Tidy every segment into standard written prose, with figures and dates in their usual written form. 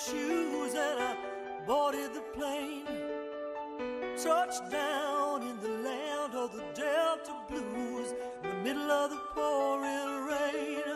shoes and I boarded the plane. Touched down in the land of the Delta Blues, in the middle of the pouring rain.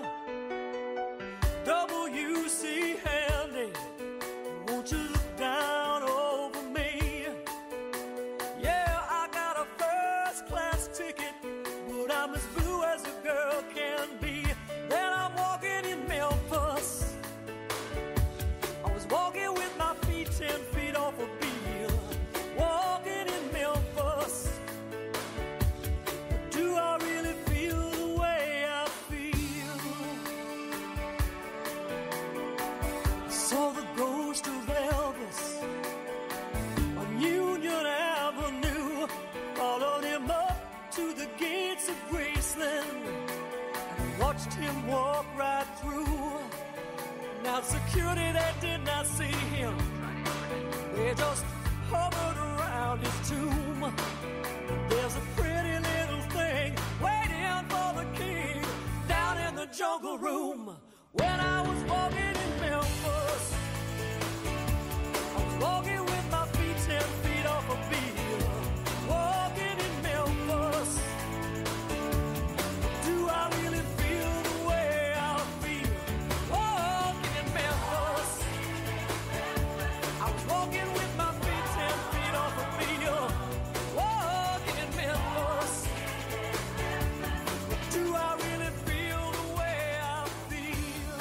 W.C. Handy, won't you look down over me? Yeah, I got a first class ticket, but I'm as blue as a girl can be. Then I'm walking in Memphis. I was walking with my feet 10 feet off a beam. Walking in Memphis. But do I really feel the way I feel? I saw the ghost of Elvis on Union Avenue. Followed him up to the gates of Graceland and watched him walk right through. Now security, they did not see him. They just hovered around his tomb. There's a pretty little thing waiting for the king down in the jungle room. When I was walking in Memphis, I was walking with my feet 10 feet off a beam. Walking in Memphis. Do I really feel the way I feel? Walking in Memphis. I was walking with my feet 10 feet off a beam. Walking in Memphis. Do I really feel the way I feel?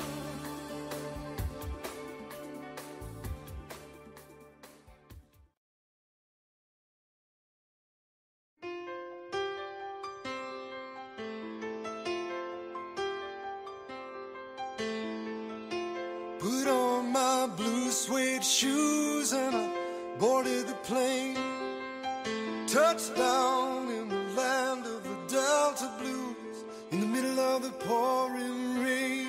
Put on my blue suede shoes and I boarded the plane. Touched down in the land of the Delta Blues, in the middle of the pouring rain.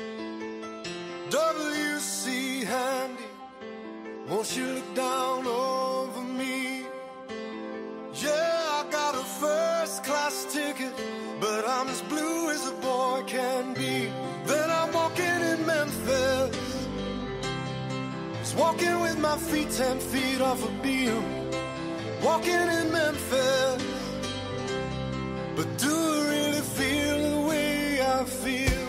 W.C. Handy, won't you look down over me? Yeah, I got a first class ticket, but I'm as blue as a boy can be. Then I'm walking in Memphis, just walking with my feet 10 feet off a beam. Walking in Memphis, but do I really feel the way I feel?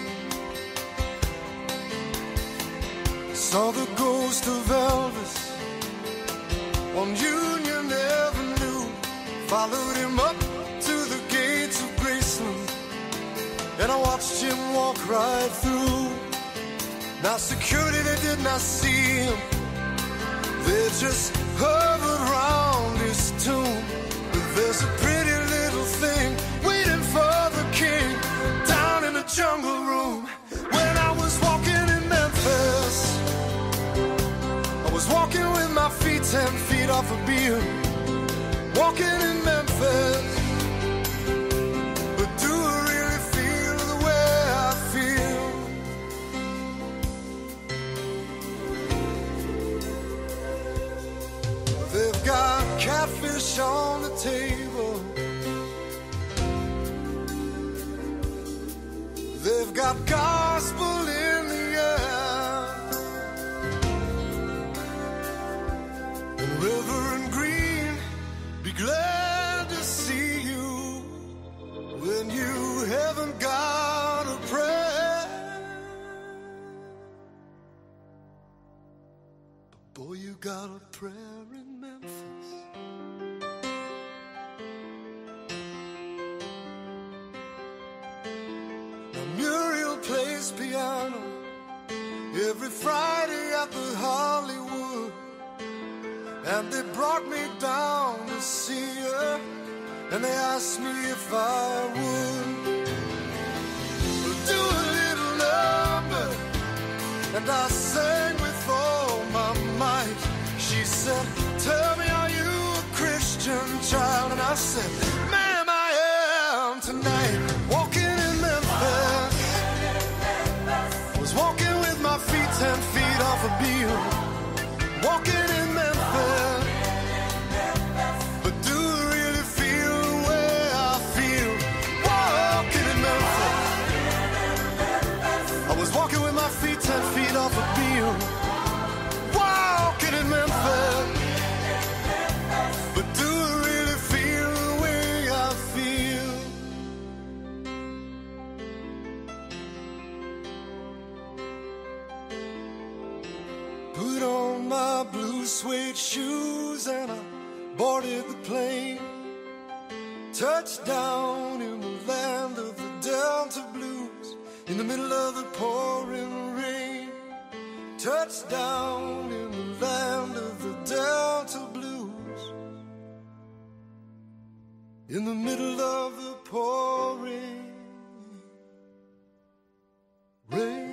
Saw the ghost of Elvis on Union Avenue. Followed him up to the gates of Graceland, and I watched him walk right through. Now security, they did not see him. They just hovered around his tomb. But there's a pretty little thing waiting for the king down in the jungle room. When I was walking in Memphis, I was walking with my feet 10 feet off a beam. Walking in Memphis. But do I really feel the way I feel? They've got catfish on the table. They've got gospel in the air. And Reverend Green, be glad to see you when you haven't got a prayer. But boy, you got a prayer in Memphis. Now Muriel plays piano every Friday at the Hollywood, and they brought me down to see her, and they asked me if I would do a little number, and I sang with all my might. She said, tell me, are you a Christian child? And I said, ma'am, I am tonight. Walking in Memphis, was walking with my feet 10 feet off a beam. Walking in Memphis, but do I really feel the way I feel? Walking in Memphis, I was walking with my feet 10 feet off a beam. my blue suede shoes and I boarded the plane. Touched down in the land of the Delta Blues, in the middle of the pouring rain. Touched down in the land of the Delta Blues, in the middle of the pouring rain.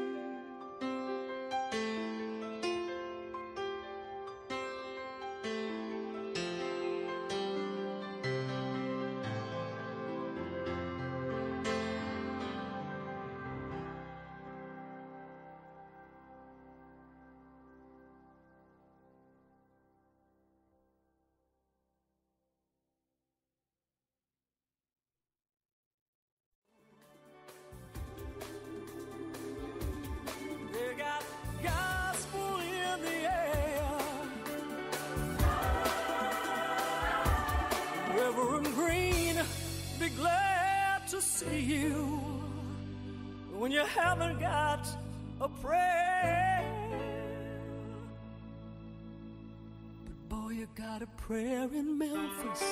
See you when you haven't got a prayer, but boy, you got a prayer in Memphis.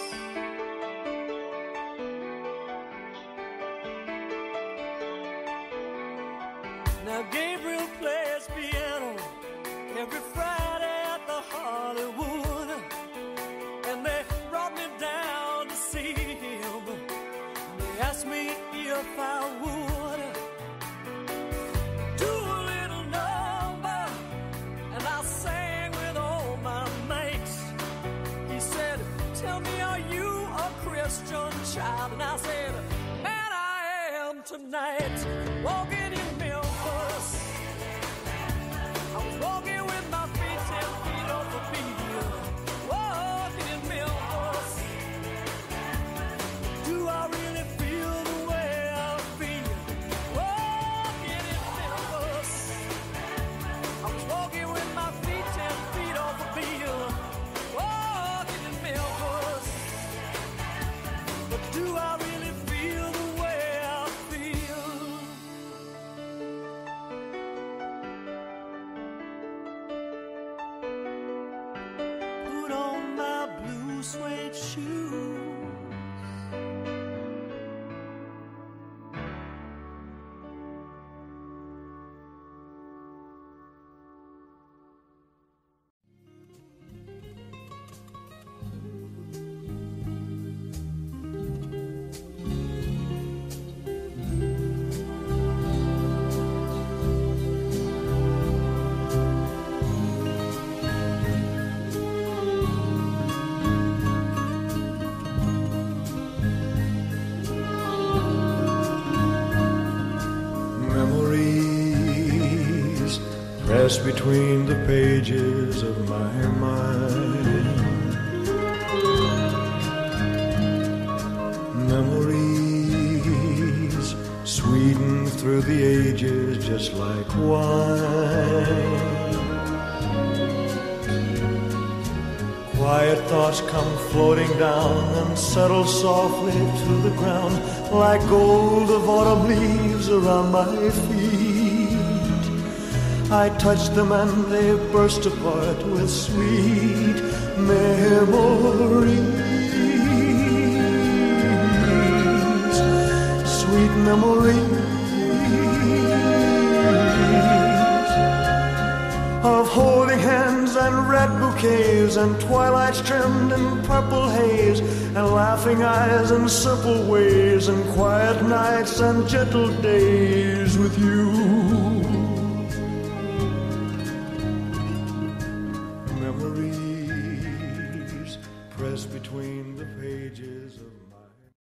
Now Gabriel plays piano every Friday at the Hollywood, and they brought me down to see him. Asked me if I would do a little number, and I sang with all my mates. He said, tell me, are you a Christian child? And I said, man, I am tonight. Walking in Memphis, I was walking with my feet 10 feet off the field. Walking in Memphis, do I really feel the way I feel? Walking in Memphis, I was walking with my feet 10 feet off the field. Walking in Memphis, but do I really feel the way I feel? Put on my blue suede shoes, pressed between the pages of my mind. Memories sweetened through the ages just like wine. Quiet thoughts come floating down and settle softly to the ground like gold of autumn leaves around my feet. I touch them and they burst apart with sweet memories. Sweet memories of holding hands and red bouquets and twilights trimmed in purple haze and laughing eyes and simple ways and quiet nights and gentle days.